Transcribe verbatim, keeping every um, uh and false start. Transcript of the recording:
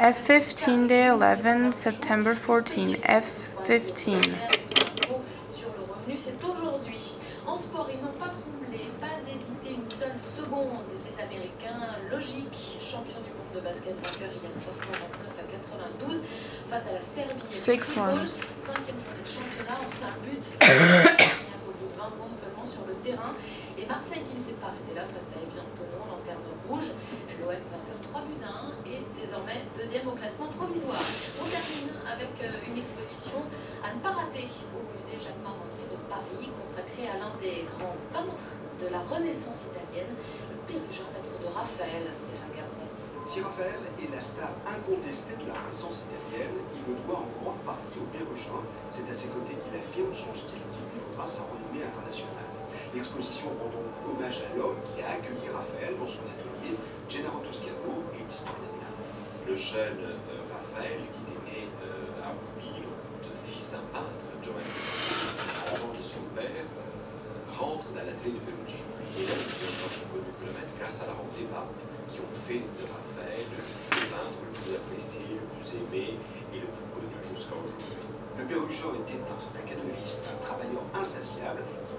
F fifteen, day eleven, September fourteenth. F fifteen. Sur le revenu, c'est aujourd'hui. En sport, ils n'ont pas tremblé, pas hésité une seule seconde. Et ces Américains, logique, champion du monde de basket, vainqueur hier soixante-neuf à quatre-vingt-douze face à la Serbie. Six ones. Cinquième journée de championnat, on tient un but. Au bout de vingt secondes seulement sur le terrain. Et Marseille qui ne s'est pas arrêté là face à Evian Tonon, lanterne rouge. L'O M vainqueur trois buts à un et désormais deuxième au classement provisoire. On termine avec une exposition à ne pas rater au musée Jacques Marandré de Paris, consacré à l'un des grands peintres de la Renaissance italienne, le Pérugin maître de Raphaël. Si Raphaël est la star incontestée de la Renaissance italienne, il le doit en grande partie au Pérugin. C'est à ses côtés qu'il affirme son style qui lui vaudra sa renommée internationale. L'exposition rend donc hommage à l'homme qui a accueilli Raphaël dans son atelier, Gennaro Toscano et l'historien de l'art. Le jeune euh, Raphaël, qui est né euh, à Bouville, de fils d'un peintre, Giovanni, en revanche de son père, euh, rentre dans l'atelier de Perugino. Et là, il va son connu kilomètre grâce à la ronde des papes, qui ont fait de Raphaël le peintre le plus apprécié, le plus aimé et le plus connu jusqu'à aujourd'hui. Le Pérugin était un staccanoviste, un travailleur insatiable.